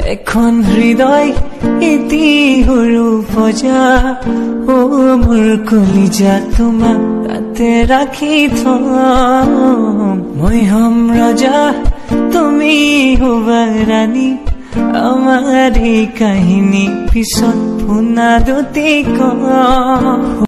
এখন হৃদয় এটি সৰু পজা ও মোৰ কলিজা তোমাক তাতে ৰাখি থম মই হম ৰজা তুমি হবা ৰাণী আমাৰ এই কাহিনী পিছত শুনা দুটি কম